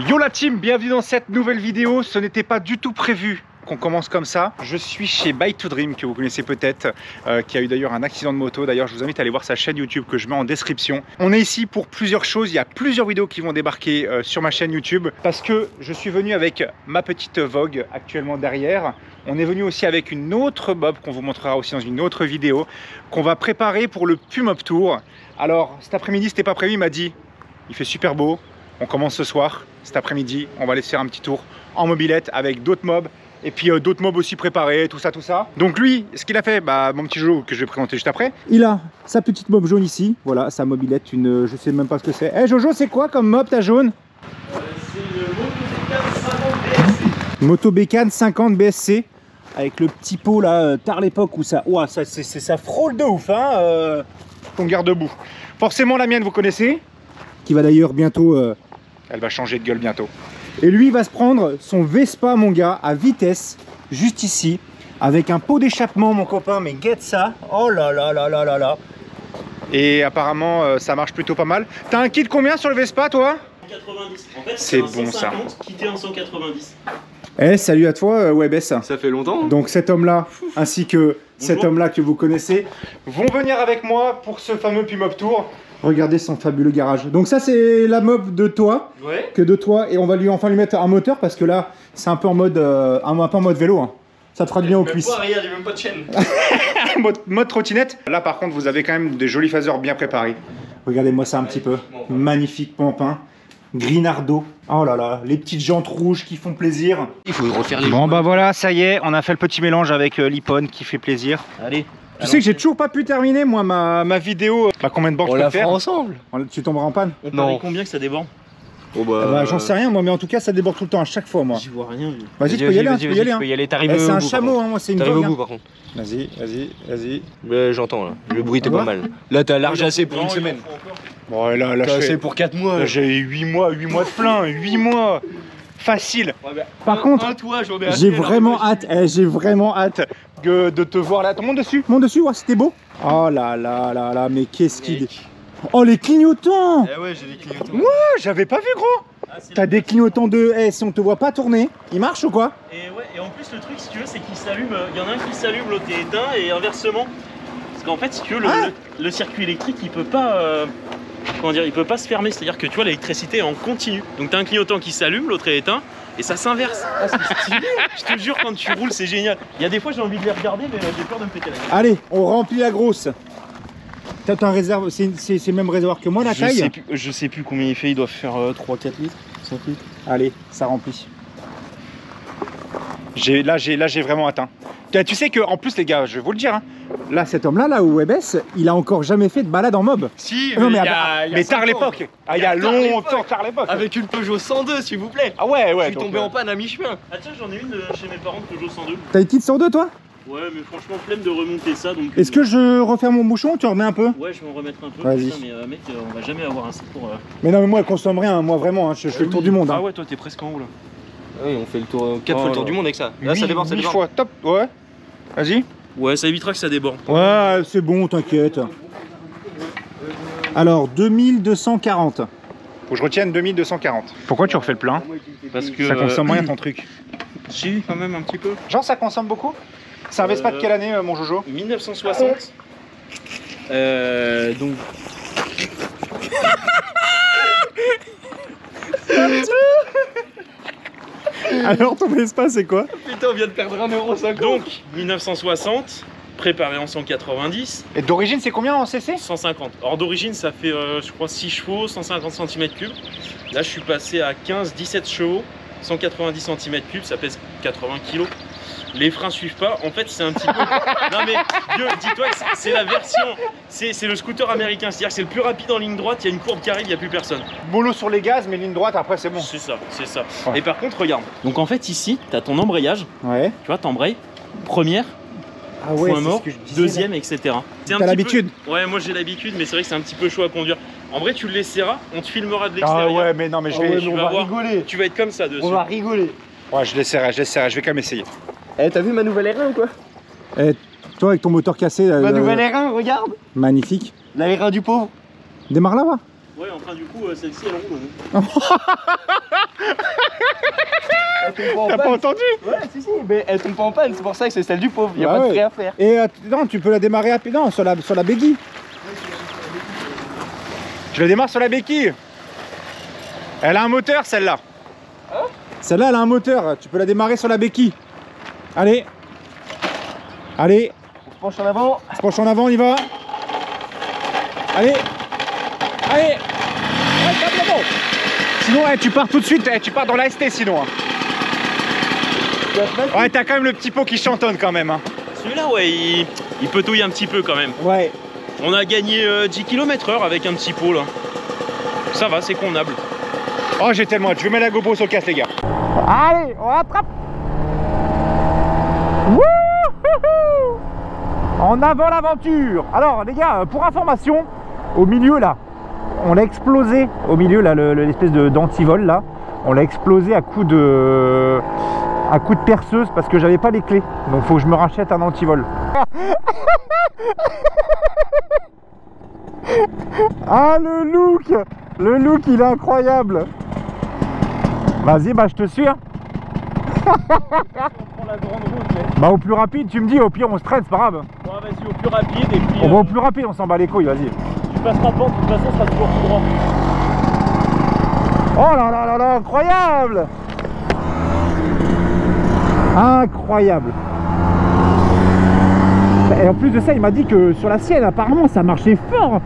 Yo la team, bienvenue dans cette nouvelle vidéo. Ce n'était pas du tout prévu qu'on commence comme ça. Je suis chez Bike to Dream, que vous connaissez peut-être, qui a eu d'ailleurs un accident de moto. D'ailleurs, je vous invite à aller voir sa chaîne YouTube que je mets en description. On est ici pour plusieurs choses. Il y a plusieurs vidéos qui vont débarquer sur ma chaîne YouTube parce que je suis venu avec ma petite Vogue actuellement derrière. On est venu aussi avec une autre Bob qu'on vous montrera aussi dans une autre vidéo qu'on va préparer pour le Pumop Tour. Alors, cet après-midi, c'était pas prévu. Il m'a dit, il fait super beau. On commence ce soir, cet après-midi, on va aller faire un petit tour en mobilette avec d'autres mobs et puis d'autres mobs aussi préparés, tout ça. Donc lui, ce qu'il a fait, mon petit Jojo que je vais présenter juste après, il a sa petite mob jaune ici, voilà, sa mobilette, je sais même pas ce que c'est. Eh Jojo, c'est quoi comme mob ta jaune? C'est une Moto Bécane 50 BSC avec le petit pot là, tard l'époque où ça, ouah, ça frôle de ouf, hein, ton garde-boue. Forcément la mienne vous connaissez, qui va d'ailleurs bientôt... elle va changer de gueule bientôt. Et lui, il va se prendre son Vespa, mon gars, à vitesse, juste ici, avec un pot d'échappement, mon copain. Mais get ça. Oh là là là là là là. Et apparemment, ça marche plutôt pas mal. T'as un kit combien sur le Vespa, toi? 190. En fait, c'est bon ça. Quitté en 190. Eh, salut à toi, Webs. Ça fait longtemps. Donc cet homme-là, ainsi que cet homme-là que vous connaissez, vont venir avec moi pour ce fameux Pumop Tour. Regardez son fabuleux garage. Donc ça c'est la mob de toi, ouais. Et on va enfin lui mettre un moteur parce que là c'est un peu en mode vélo. Hein. Ça te fera du bien aux cuisses. Regarde, il n'y a même pas de chaîne. mode trottinette. Là par contre vous avez quand même des jolis phaseurs bien préparés. Regardez-moi ça un petit peu. Magnifique pampin. Grinardo. Oh là là, les petites jantes rouges qui font plaisir. Il faut refaire les... Bon bah voilà, ça y est, on a fait le petit mélange avec l'Ippon qui fait plaisir. Allez. Tu sais que j'ai toujours pas pu terminer moi ma vidéo. Combien de bords On je peux la faire fera ensemble. Tu tomberas en panne? On parie combien que ça déborde? Oh bah, J'en sais rien moi, mais en tout cas ça déborde tout le temps à chaque fois moi. J'y vois rien. Vas-y, tu peux y aller, tu peux y aller. T'arrives C'est un chameau, hein, moi c'est une T'arrives Vogue. au bout par contre. Vas-y. J'entends là, le bruit était pas mal. Là t'as large assez pour une semaine. Bon là T'as assez pour 4 mois. J'ai 8 mois de plein, 8 mois. Facile. Par contre, j'ai vraiment hâte, de te voir là. Monte dessus, ouais, c'était beau. Oh là là là là, mais qu'est-ce qu'il... Oh les clignotants. Eh ouais, j'ai des clignotants. Ouais, j'avais pas vu gros. T'as des clignotants de... si on te voit pas tourner, ils marchent ou quoi? Et ouais, et en plus le truc si tu veux c'est qu'il s'allume, il y en a un qui s'allume, l'autre est éteint et inversement. Parce qu'en fait si tu veux le circuit électrique il peut pas... comment dire, il peut pas se fermer, c'est-à-dire que tu vois l'électricité est en continu. Donc t'as un clignotant qui s'allume, l'autre est éteint et ça s'inverse. Je te jure quand tu roules c'est génial. Il y a des fois j'ai envie de les regarder mais j'ai peur de me péter la gueule. Allez, on remplit la grosse. T'as un réserve, c'est le même réservoir que moi la taille? Je sais plus combien il fait, il doit faire 3-4 litres, 5 litres. Allez, ça remplit. Là j'ai vraiment atteint. Tu sais que en plus les gars, je vais vous le dire, hein, là cet homme-là, là où Webs, il a encore jamais fait de balade en mob. Si, non, mais tard l'époque. Il y a longtemps, tard l'époque. Avec une Peugeot 102 s'il vous plaît. Ah ouais. Je suis tombé en panne à mi-chemin. Ah tiens j'en ai une chez mes parents de Peugeot 102. T'as une petite 102 toi? Ouais mais franchement flemme de remonter ça donc... Est-ce que je referme mon bouchon, tu remets un peu? Ouais je vais en remettre un peu. Vas-y. Mais mec on va jamais avoir assez pour... Mais non mais moi elle consomme rien, moi vraiment, hein, je fais le tour du monde. Hein. Ah ouais toi t'es presque en haut là. Oui, on fait le tour 4 fois le tour du monde avec ça. Là ça déborde, 8 fois, top, ouais. Vas-y. Ouais ça évitera que ça déborde. Ouais c'est bon, t'inquiète. Alors 2240. Faut que je retienne 2240. Pourquoi tu refais le plein? Parce que... Ça consomme rien ton truc. Si quand même un petit peu. Genre ça consomme beaucoup? C'est un Vespa de quelle année mon Jojo? 1960. Donc... Alors ton Vespa c'est quoi? Putain on vient de perdre 1,50 €. Donc 1960, préparé en 190. Et d'origine c'est combien en CC? 150. Or d'origine ça fait je crois 6 chevaux, 150 cm3. Là je suis passé à 15-17 chevaux, 190 cm3, ça pèse 80 kg. Les freins suivent pas, en fait c'est un petit peu... Non mais vieux, dis-toi que c'est la version, c'est le scooter américain, c'est-à-dire que c'est le plus rapide en ligne droite, il y a une courbe qui arrive, il n'y a plus personne. Boulot sur les gaz mais ligne droite après c'est bon. C'est ça, c'est ça. Ouais. Et par contre regarde, donc en fait ici, tu as ton embrayage, Ouais. tu vois, t'embrayes, première, Ah ouais, point mort, ce que je disais, deuxième, etc. T'as l'habitude? Ouais, moi j'ai l'habitude, mais c'est vrai que c'est un petit peu chaud à conduire. En vrai, tu le laisseras, on te filmera de Ah l'extérieur. ouais, mais non, mais je vais. tu vas rigoler. Tu vas être comme ça dessus. On va rigoler. Ouais, je l'essaierai, je vais quand même essayer. Eh t'as vu ma nouvelle R1 ou quoi? Eh, toi avec ton moteur cassé. Ma nouvelle R1, regarde. Magnifique. La R1 du pauvre. Démarre là, va. Ouais, enfin du coup, celle-ci elle roule. T'as pas entendu? Ouais, si, mais elle tombe pas en panne, c'est pour ça que c'est celle du pauvre, il y a Bah pas de ouais. frais à faire. Et non, tu peux la démarrer à non, sur la béquille. Je la démarre sur la béquille. Elle a un moteur celle-là. Hein? Celle-là elle a un moteur, tu peux la démarrer sur la béquille. Allez. Allez, On se penche en avant. on se penche en avant, on y va. Allez. Allez. Ouais, calme-toi. Sinon tu pars tout de suite, tu pars dans la ST sinon. Ouais, t'as quand même le petit pot qui chantonne quand même. Hein. Celui-là, ouais, il petouille un petit peu quand même. Ouais. On a gagné 10 km/h avec un petit pot là. Ça va, c'est convenable. Oh, j'ai tellement hâte. Je vais mettre la GoPro sur le casque, les gars. Allez, on rattrape. Wouhou! En avant l'aventure. Alors les gars, pour information, au milieu là, on l'a explosé. Au milieu là, l'espèce d'antivol là, on l'a explosé à coup de perceuse parce que j'avais pas les clés. Donc faut que je me rachète un antivol. Ah le look il est incroyable. Vas-y, bah je te suis hein. On prend la grande route, mais... Bah au plus rapide, tu me dis, au pire on se traite, c'est pas grave. Bon, vas-y, au plus rapide et puis... On va au plus rapide, on s'en bat les couilles, vas-y. Tu passeras pas, de toute façon, ça sera toujours tout droit. Oh là là là là, incroyable. Incroyable. Et en plus de ça, il m'a dit que sur la sienne, apparemment, ça marchait fort.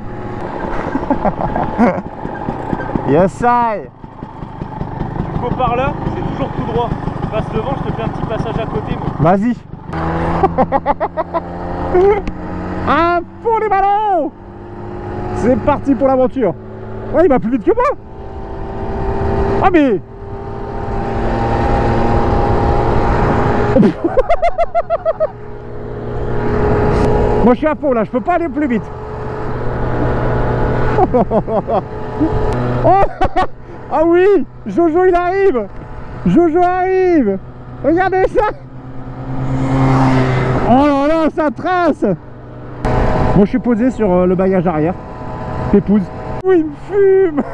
Yes, I. Tu go par là, c'est toujours tout droit. Tu passes devant, je te fais un petit passage à côté. Mais... Vas-y. À fond les ballons. C'est parti pour l'aventure. Ouais, il va plus vite que moi. Ah mais... Moi je suis à fond là, je peux pas aller plus vite. Oh, ah oui, Jojo il arrive. Jojo arrive. Regardez ça. Oh là là, ça trace. Moi je suis posé sur le bagage arrière. Pépouze. Oui, il me fume.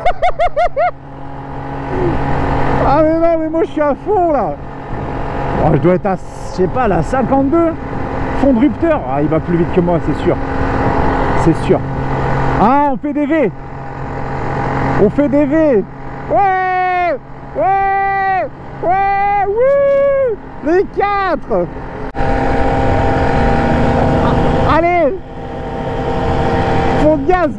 Ah mais non, mais moi je suis à fond là. Oh, je dois être à, je sais pas, la 52. Fond de rupteur. Ah, il va plus vite que moi, c'est sûr. C'est sûr. Ah, on fait des V. On fait des V. Ouais. Ouais. Ouais. Oui. Les 4. Allez. Fond de gaz.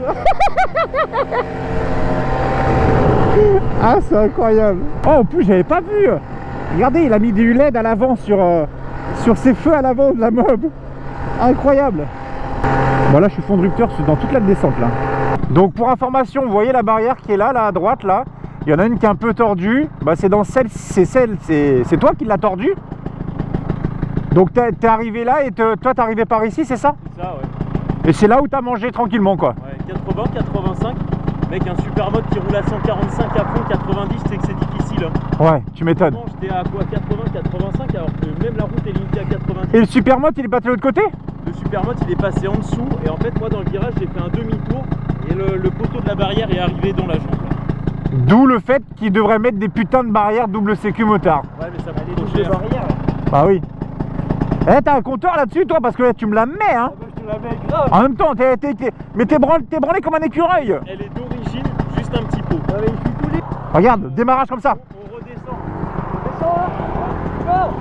Ah, c'est incroyable. Oh, en plus, j'avais pas vu. Regardez, il a mis du LED à l'avant sur ses feux à l'avant de la mob. Incroyable. Bon, là, je suis fond de rupteur dans toute la descente là. Donc, pour information, vous voyez la barrière qui est là, à droite là. Il y en a une qui est un peu tordue. Bah, c'est dans c'est toi qui l'as tordue. Donc, t'es arrivé là et toi, t'es arrivé par ici, c'est ça? C'est ça, ouais. Et c'est là où t'as mangé tranquillement, quoi. Ouais, 80, 85. Mec, un super mode qui roule à 145 à fond, 90, c'est que c'est difficile. Hein. Ouais, tu m'étonnes. J'étais à quoi, 80, 85, alors que même la route est limitée à 90. Et le supermote, il est pas de l'autre côté? Le supermote, il est passé en dessous, et en fait, moi, dans le virage, j'ai fait un demi-tour, et le poteau de la barrière est arrivé dans la jambe. D'où le fait qu'ils devraient mettre des putains de barrières double sécu motard. Ouais, mais ça coûte trop cher. Bah oui. Eh, t'as un compteur là-dessus, toi, parce que là, tu me la mets, hein. Je te la mets grave. En même temps, mais t'es branlé comme un écureuil. Elle est d'origine, juste un petit pot. Ouais, je suis tout libre. Regarde, démarrage comme ça. On redescend. On descend là.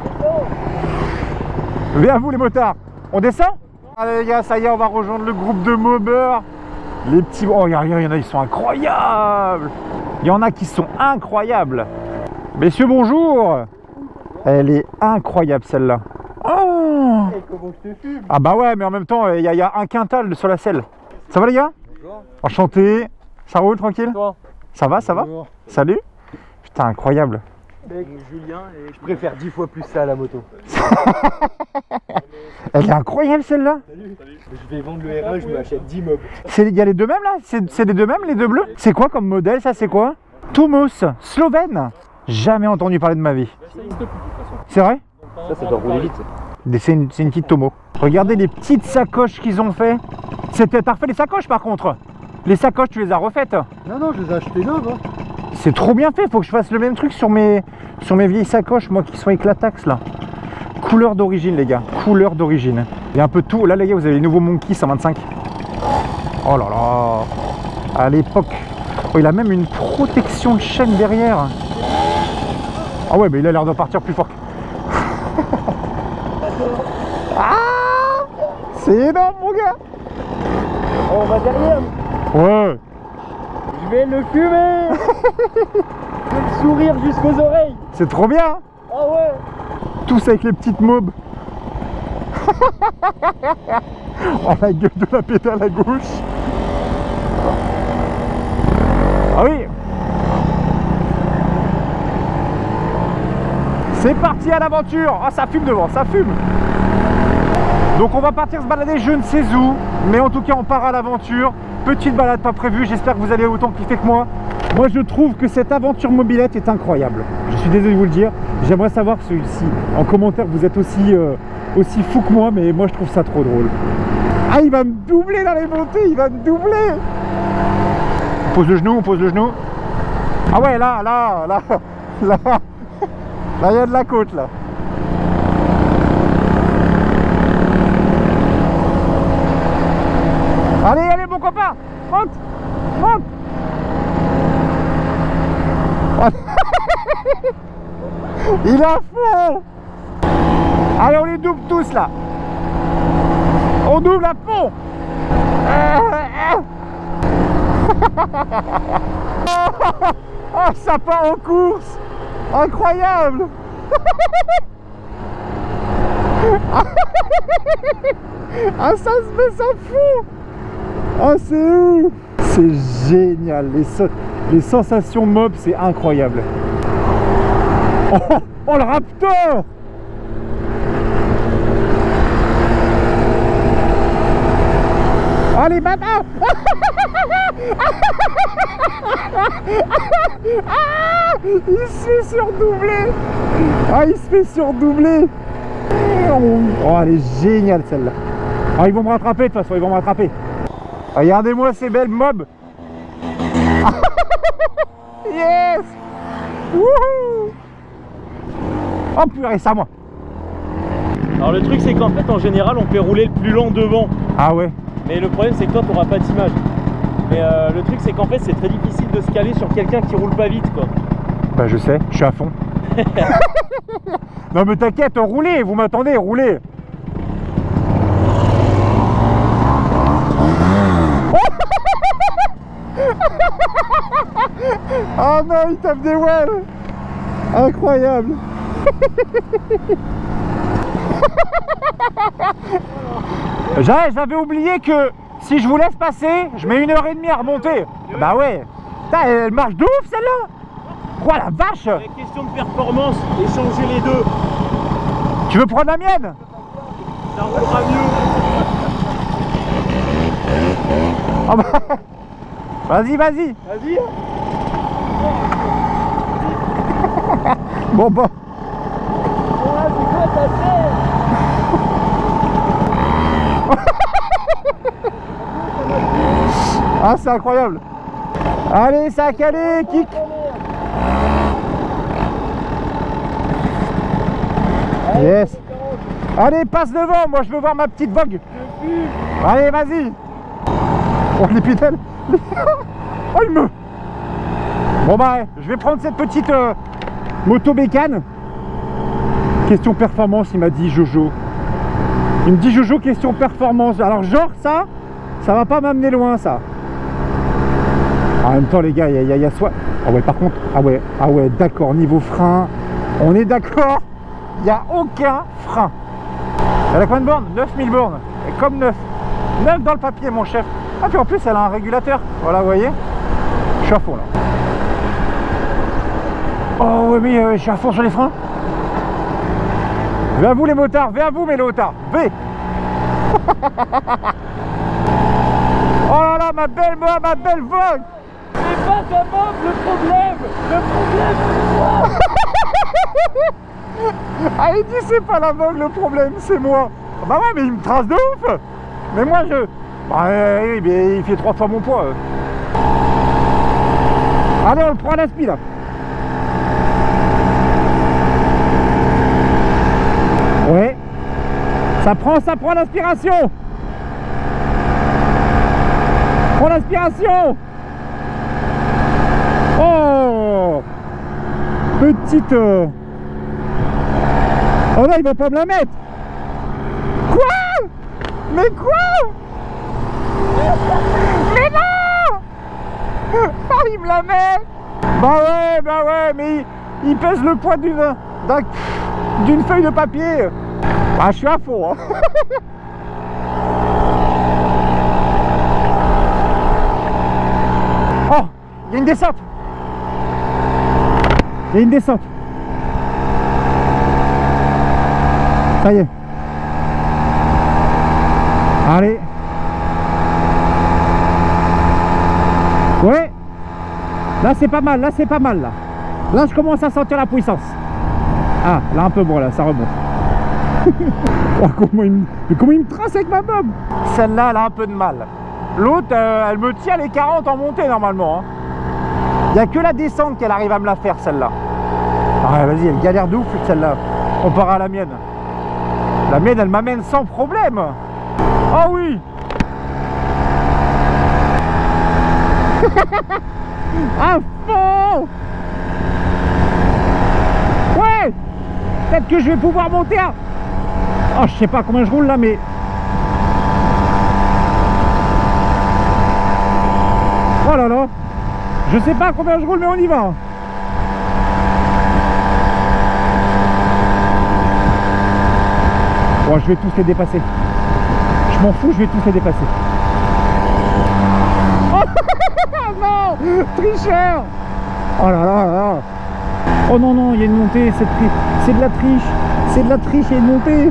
On descend. Viens à vous, les motards. On descend? Allez, les gars, ça y est, on va rejoindre le groupe de mobeurs. Les petits... Oh, regarde, il y en a, ils sont incroyables. Il y en a qui sont incroyables. Messieurs, bonjour. Elle est incroyable, celle-là. Oh. Comment je te fume? Ah bah ouais, mais en même temps, il y a un quintal sur la selle. Ça va, les gars? Bonjour. Enchanté. Ça roule, tranquille? Toi? Ça va, ça va? Bonjour. Salut. Putain, incroyable. Mec, Julien, et je préfère 10 fois plus ça à la moto. Elle est incroyable, celle-là. Salut. Je vais vendre le RE, je m'achète 10 meubles. Il y a les deux mêmes, là? C'est les deux mêmes, les deux bleus? C'est quoi comme modèle, ça? C'est quoi? Tomos, slovène. Jamais entendu parler de ma vie. Ça existe plus, de toute façon. C'est vrai? Ça doit rouler vite. C'est une petite Tomo. Regardez les petites sacoches qu'ils ont fait. T'as refait les sacoches par contre. Les sacoches, tu les as refaites? Non, non, je les ai achetées neuves. Hein. C'est trop bien fait, faut que je fasse le même truc sur mes vieilles sacoches, moi qui sont éclatax là. Couleur d'origine les gars, couleur d'origine. Il y a un peu de tout, là les gars vous avez les nouveaux Monkey 125. Oh là là, à l'époque. Oh, il a même une protection de chaîne derrière. Ah ouais mais il a l'air de partir plus fort. Ah, c'est énorme mon gars. On va derrière. Ouais. Je vais le fumer. Je vais le sourire jusqu'aux oreilles. C'est trop bien. Ah ouais. Tous avec les petites mobs. Oh la gueule de la pédale à gauche. Ah oui. C'est parti à l'aventure. Ah ça fume devant, ça fume. Donc on va partir se balader je ne sais où. Mais en tout cas on part à l'aventure. Petite balade pas prévue, j'espère que vous allez autant kiffer que moi. Moi je trouve que cette aventure mobilette est incroyable. Je suis désolé de vous le dire. J'aimerais savoir si en commentaire vous êtes aussi fou que moi, mais moi je trouve ça trop drôle. Ah il va me doubler dans les montées, il va me doubler. On pose le genou, on pose le genou. Ah ouais là, il y a de la côte là. Allez, allez mon copain, monte, monte. Il est à fond. Allez, on les double tous là. On double à fond. Oh, ça part en course. Incroyable. Ah ça se met, ça fout. Ah c'est ouf. C'est génial. Les sensations mob, c'est incroyable. Oh le Raptor. Allez bâtard. Il se fait surdoubler. Ah il se fait surdoubler. Oh elle est géniale celle-là. Ah ils vont me rattraper de toute façon, ils vont me rattraper. Regardez-moi ces belles mobs. Yes. Wouhou. Oh purée, c'est à moi. Alors le truc c'est qu'en fait en général on fait rouler le plus lent devant. Ah ouais. Mais le problème c'est que toi tu n'auras pas d'image. Mais le truc c'est qu'en fait c'est très difficile de se caler sur quelqu'un qui roule pas vite quoi. Bah je sais, je suis à fond. Non mais t'inquiète, roulez, vous m'attendez, roulez. Oh non, il tape des wells. Incroyable. J'avais oublié que si je vous laisse passer, je mets 1h30 à remonter. Bah ouais. Putain, elle marche de ouf celle-là. Quoi la vache. C'est question de performance, échanger les deux. Tu veux prendre la mienne? Ça roulera mieux. Oh bah... Vas-y, vas-y. Vas-y. Bon bah. Ah c'est incroyable. Allez ça a calé, kick. Yes. Allez passe devant, moi je veux voir ma petite vogue. Allez vas-y. Oh les pédales. Oh il me... Bon bah je vais prendre cette petite moto bécane. Question performance, il m'a dit Jojo. Il me dit Jojo, question performance. Alors genre ça va pas m'amener loin ça. En même temps les gars, il y a soit... Ah ouais par contre, ah ouais d'accord, niveau frein, on est d'accord, il n'y a aucun frein. Elle a combien de bornes? 9000 bornes. Et comme 9 dans le papier mon chef. Ah puis en plus elle a un régulateur. Voilà vous voyez. Je suis à fond là. Oh oui mais je suis à fond sur les freins. Vers vous les motards, vers vous mes motards. V. Oh là là ma belle vogue. C'est pas ta mob le problème. Le problème c'est moi. Ah il dit c'est pas la vogue le problème, c'est moi. Bah ouais mais il me trace de ouf. Mais moi Oui, mais il fait 3 fois mon poids. Allez, on le prend à l'aspi là. Ouais. Ça prend l'aspiration. Prends l'aspiration. Oh, petite... Oh là, il va pas me la mettre. Quoi? Mais quoi? Mais non. Ah, il me la met. Bah ouais, mais il pèse le poids d'une feuille de papier. Ah, je suis à fond, hein. Oh, il y a une descente. Il y a une descente. Ça y est. Allez. Ouais. Là c'est pas mal, là c'est pas mal là. Là je commence à sentir la puissance. Ah, là un peu bon là, ça remonte. Oh, comment il me trace avec ma bob. Celle-là elle a un peu de mal. L'autre elle me tient les 40 en montée normalement, hein. Il n'y a que la descente qu'elle arrive à me la faire celle-là. Ah vas-y, elle galère de ouf celle-là comparé à la mienne. La mienne elle m'amène sans problème. Oh oui. À fond. Ouais. Peut-être que je vais pouvoir monter à... Oh, je sais pas combien je roule là, mais... Oh là là. Je sais pas combien je roule, mais on y va. Oh, je vais tous les dépasser. Je m'en fous, je vais tous les dépasser. Oh non, tricheur. Oh là là là. Oh non, non, il y a une montée, c'est de la triche. C'est de la triche, il y a une montée.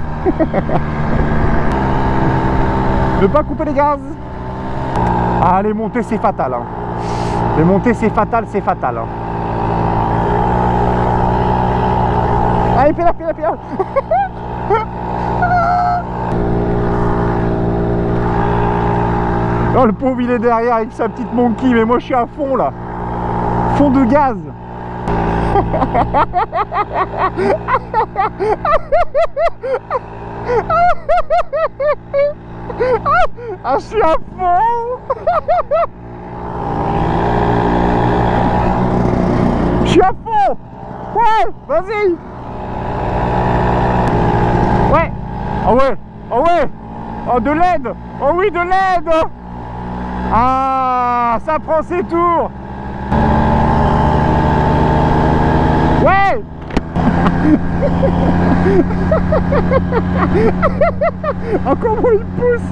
Ne pas couper les gaz. Ah, les montées, c'est fatal, hein. Les montées, c'est fatal, c'est fatal, hein. Allez, pédale, pédale, pédale. Oh, le pauvre il est derrière avec sa petite monkey, mais moi je suis à fond là. Fond de gaz. Ah, je suis à fond. Je suis à fond. Ouais, vas-y. Ouais. Oh ouais. Oh ouais. Oh, de l'aide. Oh oui, de l'aide. Ah, ça prend ses tours. Ouais. Oh, comment il pousse.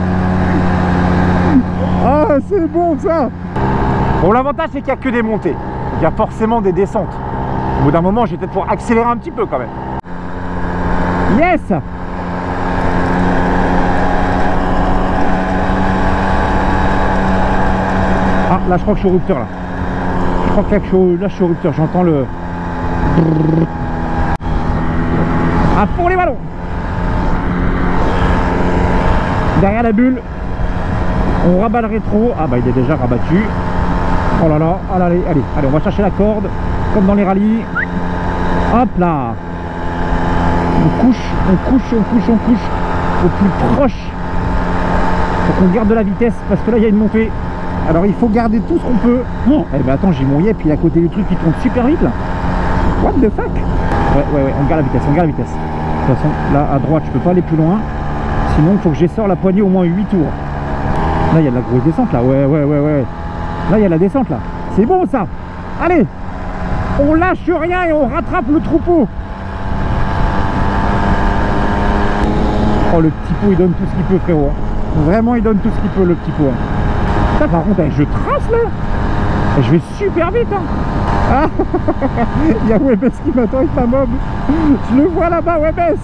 Ah, c'est bon ça. Bon, l'avantage c'est qu'il n'y a que des montées. Il y a forcément des descentes. Au bout d'un moment, je vais peut-être pouvoir accélérer un petit peu quand même. Yes. Ah, là je crois que je suis au rupteur là. Je crois que là je suis au rupteur, j'entends le... À fond les ballons. Derrière la bulle. On rabat le rétro. Ah bah il est déjà rabattu. Oh là là, allez, allez, allez, on va chercher la corde. Comme dans les rallyes. Hop là. On couche, on couche, on couche, on couche. Au plus proche. Faut qu'on garde de la vitesse parce que là il y a une montée. Alors il faut garder tout ce qu'on peut. Non, eh ben attends, j'ai mon yep, il est à côté du truc qui tourne super vite là. What the fuck? Ouais, on garde la vitesse, on garde la vitesse. De toute façon, là à droite, je peux pas aller plus loin. Sinon, il faut que j'essore la poignée au moins 8 tours. Là, il y a de la grosse descente là. Ouais. Là, il y a la descente là. C'est bon ça. Allez, on lâche rien et on rattrape le troupeau. Oh, le petit pot, il donne tout ce qu'il peut, frérot. Vraiment, il donne tout ce qu'il peut, le petit pot. Ça, par contre, je trace là. Je vais super vite. Hein. Ah, il y a Webes qui m'attend avec ma mob. Je le vois là-bas, Webes.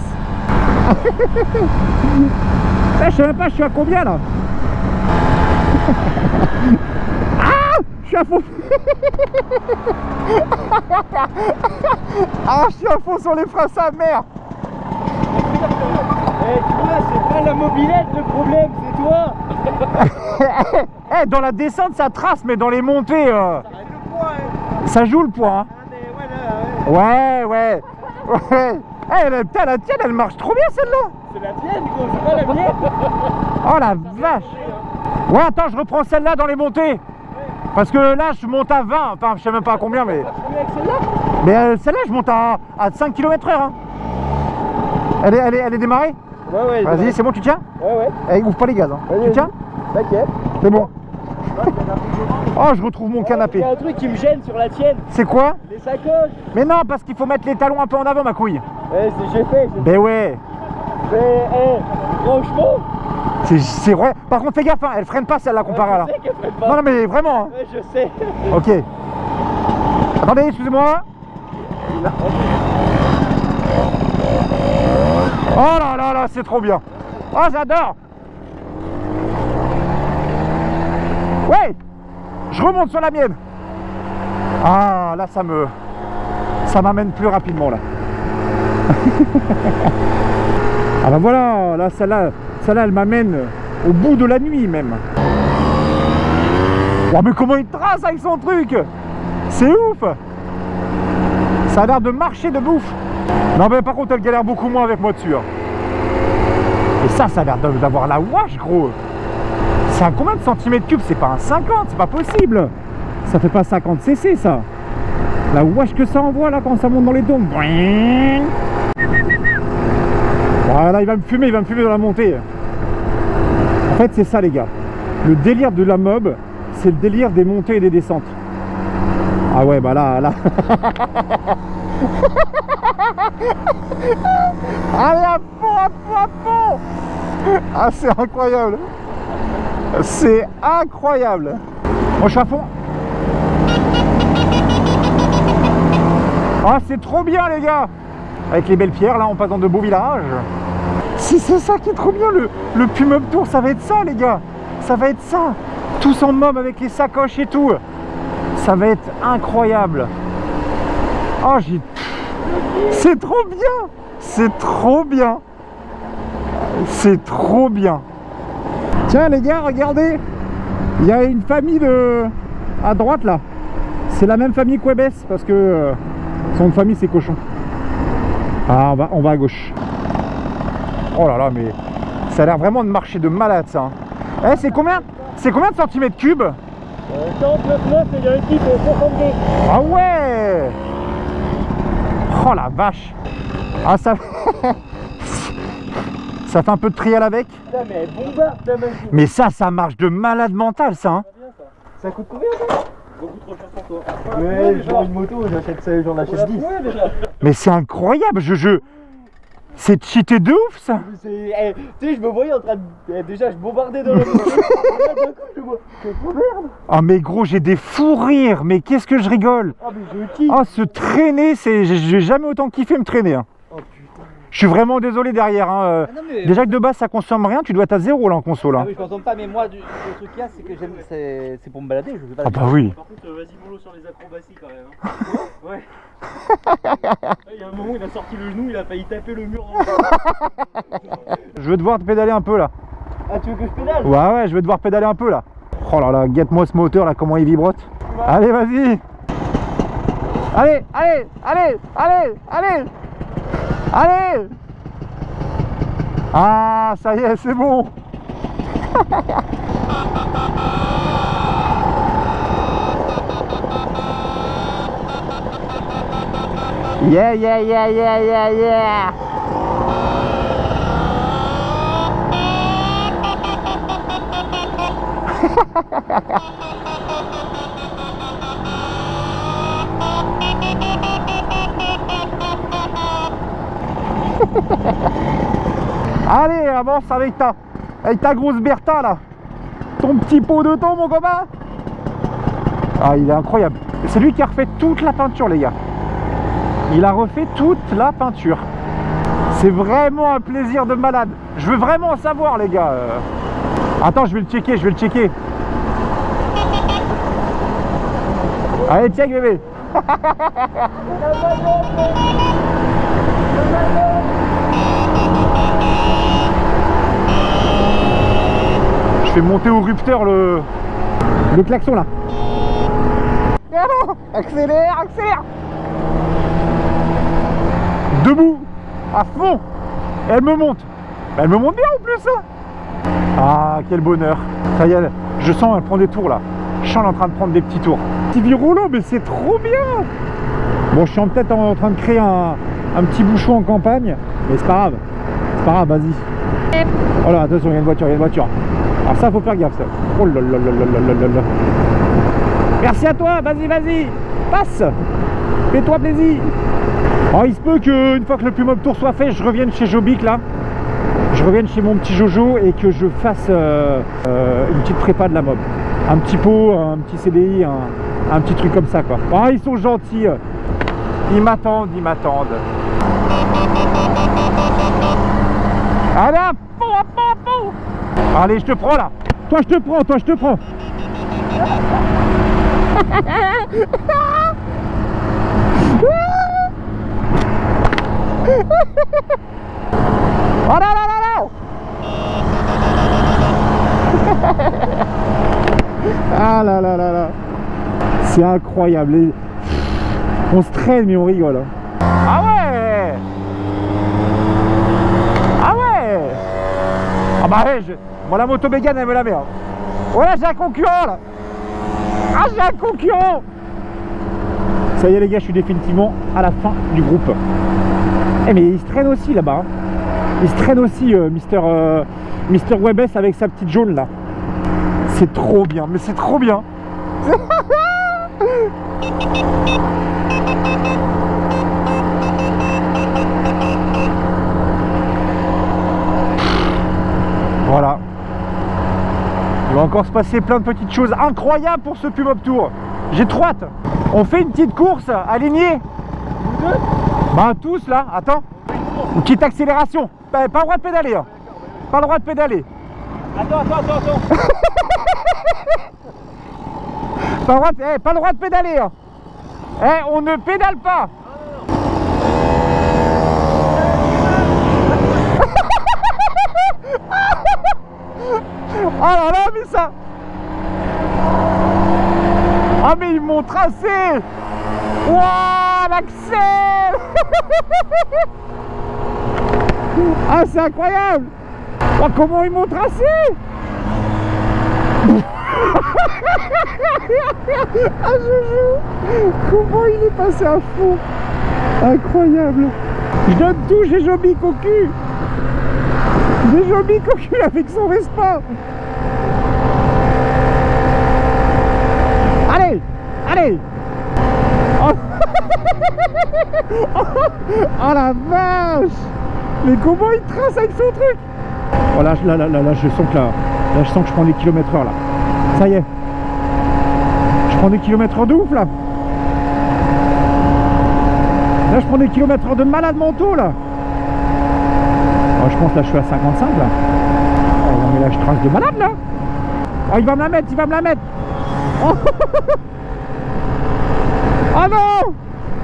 Je sais même pas, je suis à combien là. Ah, je suis à fond. Ah, je suis à fond sur les freins, sa mère. Eh, tu vois, c'est pas la mobilette le problème, c'est toi. Eh, dans la descente ça trace, mais dans les montées ça joue le poids, hein. Ouais. Putain, la tienne elle marche trop bien celle-là. C'est la tienne, gros, c'est pas la mienne. Oh la vache. Ouais, attends, je reprends celle-là dans les montées. Parce que là je monte à 20, enfin je sais même pas à combien, mais... Mais celle-là je monte à 5 km/h, hein. Elle est démarrée? Ouais. Vas-y, c'est bon, tu tiens? Ouais. Eh, ouvre pas les gaz, hein. Vas-y, Tu tiens? T'inquiète. C'est bon. Oh, je retrouve mon Il y canapé. a un truc qui me gêne sur la tienne. C'est quoi? Les sacoches. Mais non, parce qu'il faut mettre les talons un peu en avant, ma couille. Ouais, j'ai fait. Ben ouais. Mais, franchement. C'est vrai. Par contre, fais gaffe, hein, elle freine pas celle-là comparée à là. Je sais qu'elle freine pas. Non, mais vraiment. Hein. Ouais, je sais. Ok. Attendez, excusez-moi. Oh là là là, c'est trop bien. Oh, j'adore. Ouais. Je remonte sur la mienne. Ah, là, ça m'amène plus rapidement, là. Ah bah voilà, là, celle-là, elle m'amène au bout de la nuit, même. Oh, mais comment il trace avec son truc? C'est ouf. Ça a l'air de marcher de bouffe. Non mais par contre elle galère beaucoup moins avec moi dessus, hein. Et ça a l'air d'avoir la wash, gros. C'est un combien de centimètres cubes? C'est pas un 50, c'est pas possible. Ça fait pas 50 cc ça. La wash que ça envoie là quand ça monte dans les dômes. Voilà, il va me fumer dans la montée. En fait c'est ça les gars. Le délire de la mob, c'est le délire des montées et des descentes. Ah ouais, bah là. Allez, à fond. Ah, c'est incroyable. C'est incroyable. Moi, je suis à fond. Ah, c'est trop bien, les gars. Avec les belles pierres, là, on passe dans de beaux villages. Si c'est ça qui est trop bien, le Pumob Tour, ça va être ça, les gars. Ça va être ça. Tous en mob avec les sacoches et tout. Ça va être incroyable. Oh, c'est trop bien. C'est trop bien. C'est trop bien. Tiens les gars, regardez. Il y a une famille à droite là. C'est la même famille qu'Webes parce que son nom de famille c'est Cochon. Ah, on va à gauche. Oh là là, mais ça a l'air vraiment de marcher de malade ça. Eh, c'est combien de centimètres cubes? 49 et il y a un type au 62. Ah ouais. Oh la vache. Ah ça ça fait un peu de trial avec. Putain, mais elle bombarde ta machine. Mais ça marche de malade mental ça, hein. Ça coûte combien ça? Beaucoup trop cher pour toi. Ouais, genre une moto, j'achète ça, j'en achète 10. Mais c'est incroyable, c'est cheaté de ouf ça. Tu sais, je me voyais en train de... Déjà, je bombardais dans la moto. Là, d'un coup, je vois... Oh merde. Ah mais gros, j'ai des fous rires, mais qu'est-ce que je rigole. Ah mais je kiffe. Ah, se traîner, j'ai jamais autant kiffé me traîner, hein. Oh putain. Je suis vraiment désolé derrière, hein. Ah, non, mais... Déjà que de base ça consomme rien, tu dois être à 0 là en console, hein. Ah oui, je consomme pas, mais moi, le truc qu'il y a, c'est que j'aime... C'est pour me balader, je fais pas Ah bah oui. Par contre, vas-y mollo sur les acrobaties quand même. Hein. Ouais. Il y a un moment où il a sorti le genou, il a failli taper le mur. Je vais devoir te pédaler un peu là. Ah, tu veux que je pédale? Ouais, je vais devoir pédaler un peu là. Oh là là, guette-moi ce moteur là, comment il vibrote. Allez, vas-y. Allez. Ah, ça y est, c'est bon. Yeah. Allez, avance avec ta grosse Bertha là. Ton petit pot de thon, mon copain. Ah, il est incroyable. C'est lui qui a refait toute la peinture, les gars. Il a refait toute la peinture. C'est vraiment un plaisir de malade. Je veux vraiment en savoir, les gars. Attends, je vais le checker. Allez, check, bébé. fais monter au rupteur le klaxon là. Accélère, accélère. Debout, à fond. Et elle me monte. Elle me monte bien en plus. Ah, quel bonheur. Ça y est, je sens elle prend des tours là. Je sens elle est en train de prendre des petits tours. TV roulant, mais c'est trop bien. Bon, je suis peut-être en train de créer un petit bouchon en campagne. Mais c'est pas grave. C'est pas grave, vas-y. Oh là, attention, il y a une voiture, il y a une voiture. Alors ça, faut faire gaffe ça. Oh là là là là là là. Merci à toi, vas-y, vas-y. Passe. Fais-toi plaisir. Alors il se peut qu'une fois que le Pumob Tour soit fait, je revienne chez Jobic là. Je revienne chez mon petit Jojo et que je fasse une petite prépa de la mob. Un petit pot, un petit CDI, un petit truc comme ça quoi. Oh, ils sont gentils. Ils m'attendent, ils m'attendent. Allez, allez, je te prends là. Toi, je te prends, toi, je te prends. Oh là là là là. Ah là là là là. C'est incroyable. On se traîne mais on rigole. Ah ouais. Ah ouais. Ah bah ouais, moi la moto Mégane elle me la met. Voilà, j'ai un concurrent là. Ah, j'ai un concurrent. Ça y est les gars, je suis définitivement à la fin du groupe. Eh mais il se traîne aussi là-bas hein. Il se traîne aussi Mister Webs avec sa petite jaune là. C'est trop bien, mais c'est trop bien. Voilà. Il va encore se passer plein de petites choses incroyables pour ce Pumob Tour. J'ai trop hâte. On fait une petite course alignée. Bah tous là, attends. Une petite accélération. Pas le droit de pédaler hein. Pas le droit de pédaler. Attends. Pas le droit de pédaler hein. On ne pédale pas. Oh là là, mais ça. Ah mais ils m'ont tracé. Wouah, l'accès. Ah c'est incroyable. Oh, comment ils m'ont tracé. Ah Jojo, comment il est passé à fond. Incroyable. Je donne tout, j'ai Jobic au cul. J'ai Jobic au cul avec son Vespa. Allez, allez. Oh. Oh la vache. Mais comment il trace avec son truc. Oh là, je sens que là, je sens que je prends des kilomètres heure là. Ça y est. Je prends des kilomètres heure de ouf là. Là je prends des kilomètres heure de malade mentaux là. Oh, je pense là je suis à 55 là. Oh, non mais là je trace de malade là. Oh il va me la mettre, il va me la mettre. Oh, oh non.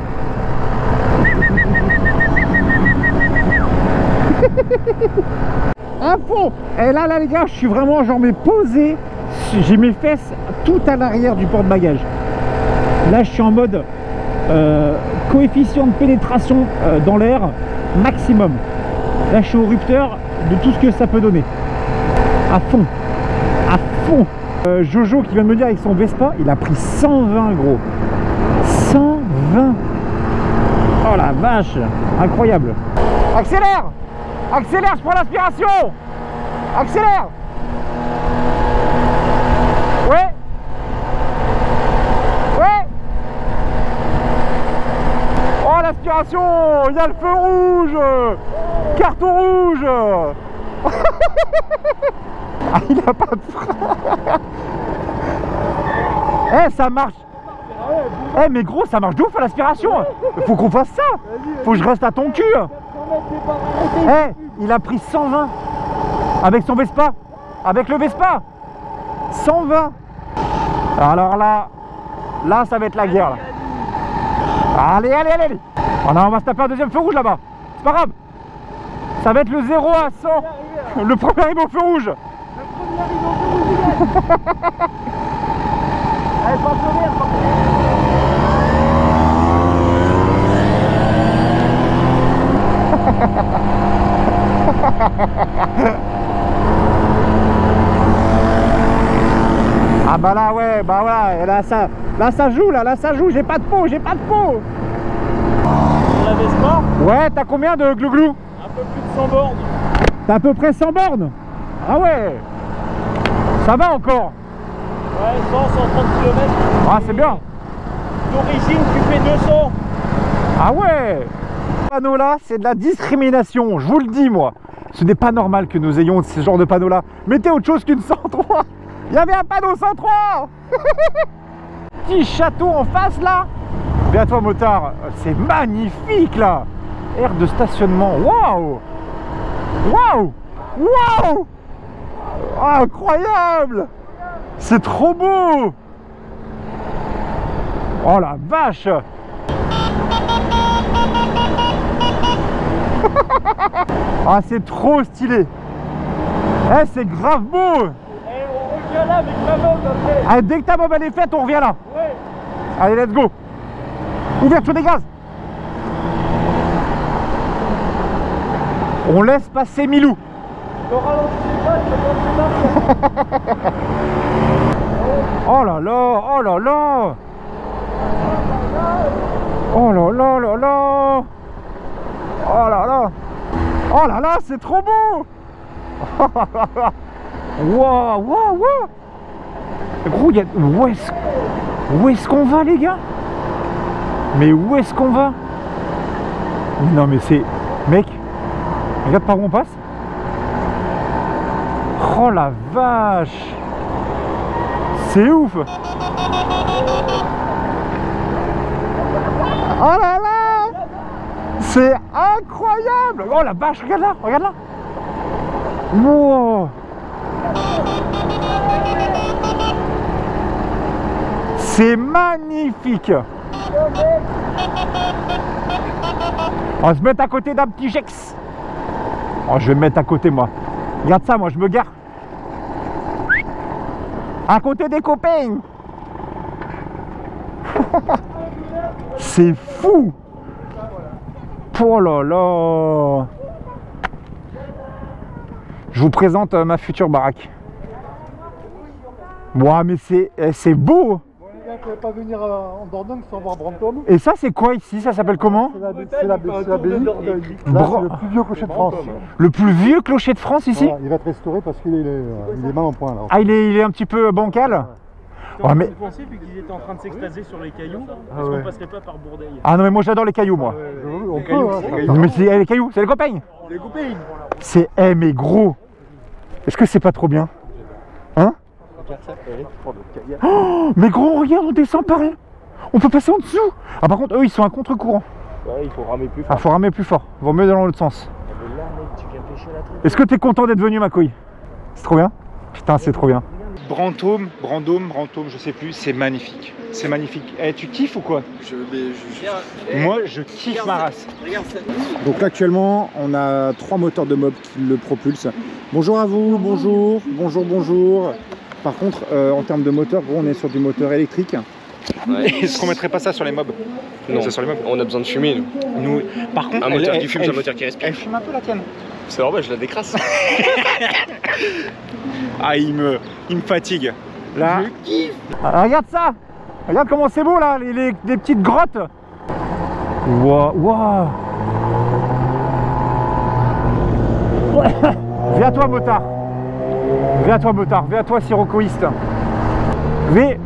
À fond. Et là les gars, je suis vraiment genre mais posé. J'ai mes fesses tout à l'arrière du porte-bagages. Là je suis en mode coefficient de pénétration dans l'air maximum. Là je suis au rupteur de tout ce que ça peut donner. À fond. À fond. Jojo qui vient de me dire avec son Vespa, il a pris 120 gros. 120. Oh la vache. Incroyable. Accélère. Accélère, je prends l'aspiration. Accélère. Ouais. Ouais. Oh l'aspiration. Il y a le feu rouge. Carton rouge. Ah il a pas de frein. Eh ça marche. Eh mais gros ça marche de ouf à l'aspiration. Faut qu'on fasse ça. Faut que je reste à ton cul. Eh il a pris 120 avec son Vespa. Avec le Vespa 120. Alors là ça va être la guerre là. Allez. Oh non, on va se taper un deuxième feu rouge là-bas. C'est pas grave. Ça va être le 0 à 100. Le premier arrive au feu rouge. Le premier arrive au feu rouge. Allez, pas sourire, Ah bah là ouais, bah voilà, là ça joue, là ça joue, j'ai pas de peau, j'ai pas de peau. On la baisse pas. Ouais, t'as combien de glouglou? Un peu plus de 100 bornes. T'as à peu près 100 bornes. Ah ouais, ça va encore. Ouais, 130 km. Ah c'est bien. D'origine, tu fais 200. Ah ouais. Ce panneau là, c'est de la discrimination, je vous le dis moi. Ce n'est pas normal que nous ayons ce genre de panneau là. Mettez autre chose qu'une 103. Il y avait un panneau 103. Petit château en face là. Viens toi motard, c'est magnifique là. Aire de stationnement, waouh. Waouh. Waouh. Incroyable. C'est trop beau. Oh la vache. Ah c'est trop stylé. Eh c'est grave beau. Et on revient là avec ma mob après. Allez, dès que ta mob elle est faite on revient là. Ouais. Allez let's go. Ouverture des gaz. On laisse passer Milou. Ne ralentissez pas, c'est pas plus mal. Oh là là, oh là là. Oh là là là là. Oh là là. Oh là là, c'est trop beau. Waouh, waouh, waouh. Gros, y a... où est-ce qu'on va les gars? Mais où est-ce qu'on va? Non mais c'est... Mec, regarde par où on passe. Oh la vache. C'est ouf. Oh là là. C'est incroyable. Oh la vache, regarde là, regarde là. Wow. C'est magnifique. On va se mettre à côté d'un petit Gex. Oh, je vais me mettre à côté moi. Regarde ça, moi je me gare à côté des copains. C'est fou. Oh là là. Je vous présente ma future baraque. Ouah, mais c'est beau. Bon les gars, vous pouvez pas venir en Dordogne sans voir Brantôme. Et ça c'est quoi ici? Ça s'appelle comment? C'est la BI. Là, c'est le plus vieux clocher de France. Le plus vieux clocher de France ici? Voilà, il va être restauré parce qu'il est mal en point là. Ah il est un petit peu bancal. T'es en mais... train de penser, vu qu'ils étaient en train de s'extaser sur les cailloux, est-ce qu'on passerait pas par Bourdeil? Ah non mais moi j'adore les cailloux moi. On peut, hein. Mais c'est les cailloux, c'est les copains. Les copains. C'est... Eh mais gros. Est-ce que c'est pas trop bien? Hein? Oh, mais gros, regarde, on descend par là. On peut passer en dessous. Ah par contre, eux, ils sont à contre-courant. Ouais, il faut ramer plus fort. Ah, faut ramer plus fort. Vaut mieux dans l'autre sens. Mais là, mec, tu viens pêcher la truc. Est-ce que t'es content d'être venu, ma couille? C'est trop bien. Putain, c'est trop bien. Brantôme, je sais plus, c'est magnifique. C'est magnifique. Eh, tu kiffes ou quoi? Moi, je kiffe ma race. Donc là, actuellement, on a 3 moteurs de mob qui le propulsent. Bonjour à vous, bonjour, bonjour, bonjour. Par contre, en termes de moteur, gros, on est sur du moteur électrique. Ouais. Est-ce qu'on mettrait pas ça sur les mobs? Non, Ça sur les mobs. on a besoin de fumer. Nous, par contre, Un moteur elle- qui fume, elle- c'est un moteur qui respire. Elle fume un peu la tienne. C'est normal, je la décrasse. Ah, il me fatigue. Là, Ah, regarde ça. Regarde comment c'est beau là, les petites grottes. Waouh, waouh. Viens-toi, motard. Viens-toi, motard. Viens-toi, sirocoïste. V.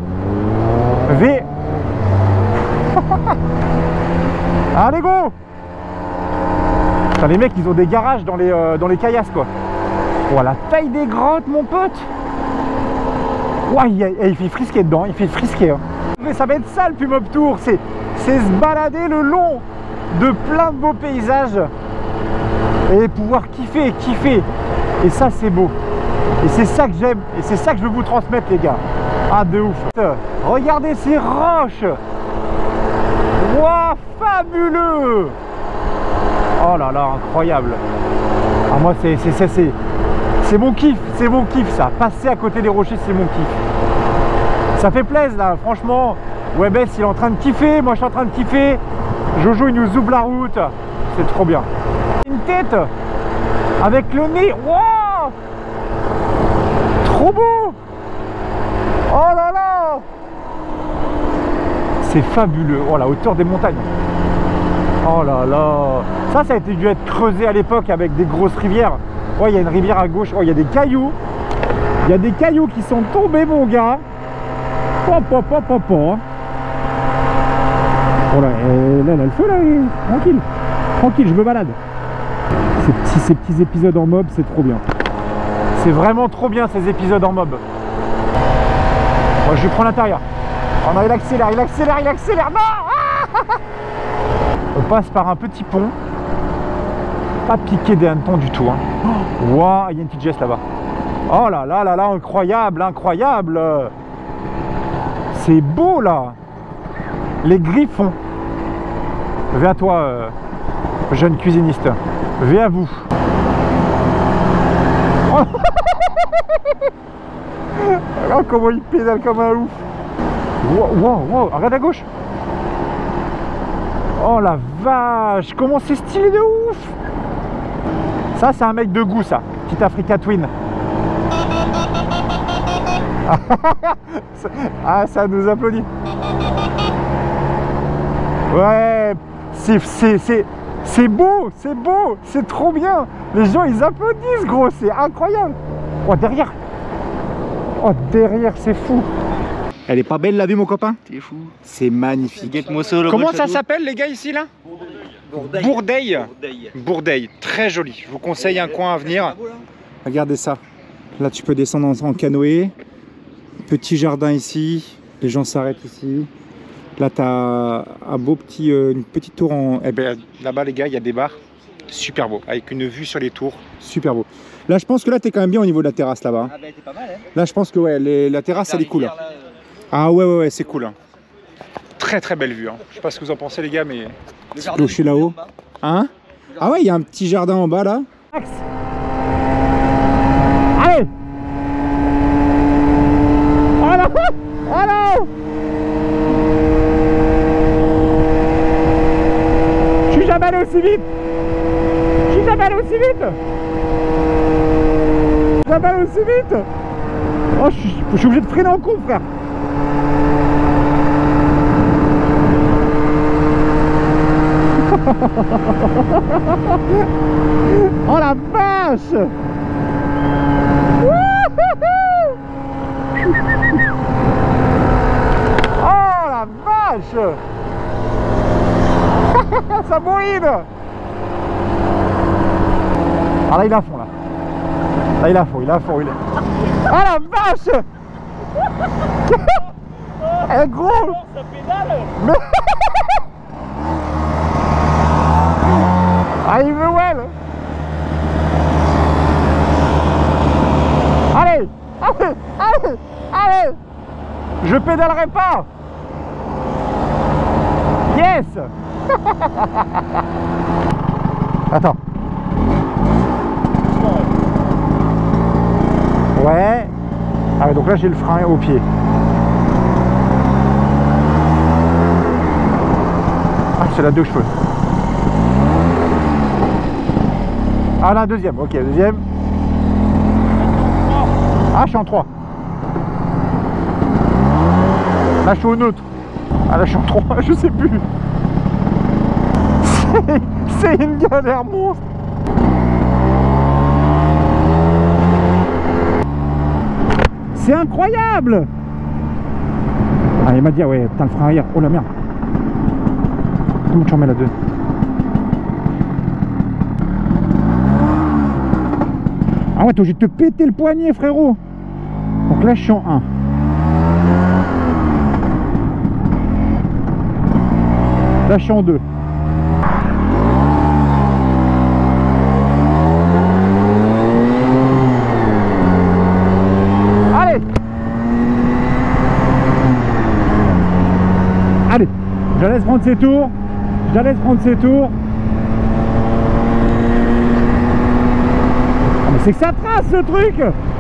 Allez, go. Putain, les mecs, ils ont des garages dans les caillasses, quoi. Oh, la taille des grottes, mon pote. Ouais, il fait frisquer dedans, il fait frisquer. Hein. Mais ça va être ça le Pumob Tour, c'est se balader le long de plein de beaux paysages et pouvoir kiffer. Et ça, c'est beau. Et c'est ça que j'aime, et c'est ça que je veux vous transmettre, les gars. Ah, de ouf. Regardez ces roches. Waouh, fabuleux. Oh là là, incroyable. Ah, moi, C'est mon kiff ça. Passer à côté des rochers, c'est mon kiff. Ça fait plaisir là, franchement. Webes il est en train de kiffer, moi je suis en train de kiffer. Jojo il nous ouvre la route. C'est trop bien. Une tête avec le nez. Wow, trop beau. Oh là là. C'est fabuleux. Oh la hauteur des montagnes. Oh là là. Ça a été dû être creusé à l'époque avec des grosses rivières. Oh, il y a une rivière à gauche. Oh, il y a des cailloux. Il y a des cailloux qui sont tombés, mon gars. Oh là, là, le feu, là, tranquille. Tranquille, je me balade. Ces petits épisodes en mob, c'est trop bien. C'est vraiment trop bien, ces épisodes en mob. Bon, je prends l'intérieur. Oh non, il accélère. Non ah. On passe par un petit pont. Pas piqué des hannetons du tout. Hein. Waouh, il y a une petite geste là-bas. Oh là là là là, incroyable. C'est beau là. Les griffons. Viens toi, jeune cuisiniste. Viens à vous. Oh. Regarde comment il pédale comme un ouf. Wow, regarde à gauche. Oh la vache, comment c'est stylé de ouf. Ça c'est un mec de goût ça, petite Africa Twin. Ah ça nous applaudit. Ouais, c'est beau, c'est trop bien. Les gens ils applaudissent gros, c'est incroyable. Oh derrière c'est fou. Elle est pas belle la vue mon copain? T'es fou. C'est magnifique. Comment ça s'appelle les gars ici là? Bourdeil, très joli. Je vous conseille un coin à venir. Regardez ça. Là tu peux descendre en canoë. Petit jardin ici. Les gens s'arrêtent ici. Là tu as un beau petit, une petite tour en... Eh ben, là-bas les gars il y a des bars. Super beau. Avec une vue sur les tours. Super beau. Là je pense que là tu es quand même bien au niveau de la terrasse là-bas. Ah bah t'es pas mal hein. Là je pense que ouais, la terrasse elle est cool. Ah ouais, c'est cool. Hein. Très belle vue. Hein. Je sais pas ce que vous en pensez les gars, mais petit clocher là-haut. Hein? Ah ouais, il y a un petit jardin en bas là. Allez! Oh là! Oh là! Je suis jamais allé aussi vite! Oh, je suis obligé de freiner en con, frère! Oh la vache! Oh la vache! Ça bouine! Ah là il est à fond là. Là il est à fond, Oh la vache! Eh gros! Ça pédale. Mais... Ah il veut well. Allez! Je pédalerai pas. Yes. Attends. Ouais. Ah ouais, donc là j'ai le frein au pied. Ah c'est la 2 cheveux. Ah là, deuxième, ok, deuxième. Ah, je suis en 3. Là, je suis au neutre. Ah, là, je suis en 3, je sais plus. C'est une galère monstre. C'est incroyable. Ah, il m'a dit, ah ouais, putain, le frein arrière. Oh la merde. Où tu en mets la 2? Ah ouais, t'es obligé de te péter le poignet, frérot. Donc là, je suis en 1. Là, je suis en 2. Allez. Allez, je la laisse prendre ses tours. mais c'est que ça trace ce truc.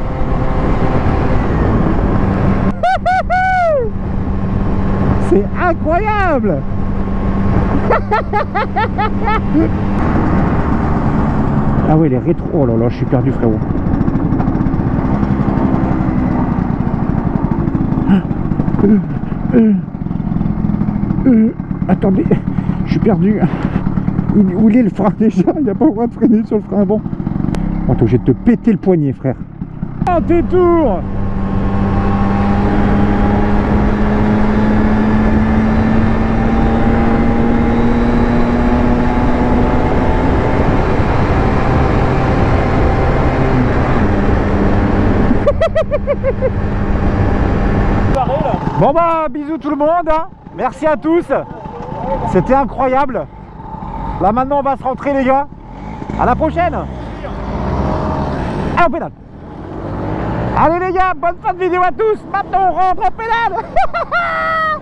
C'est incroyable. Ah ouais, les rétro... Oh là là, je suis perdu, frérot. Attendez, je suis perdu. Où il est le frein déjà? Il n'y a pas le droit de freiner sur le frein avant. Bon, attends, je vais te péter le poignet, frère. Oh, tes tours. Bon bah bisous tout le monde, hein. Merci à tous, c'était incroyable. Là maintenant on va se rentrer les gars. À la prochaine. Allez on pédale. Allez les gars, bonne fin de vidéo à tous. Maintenant on rentre en pédale.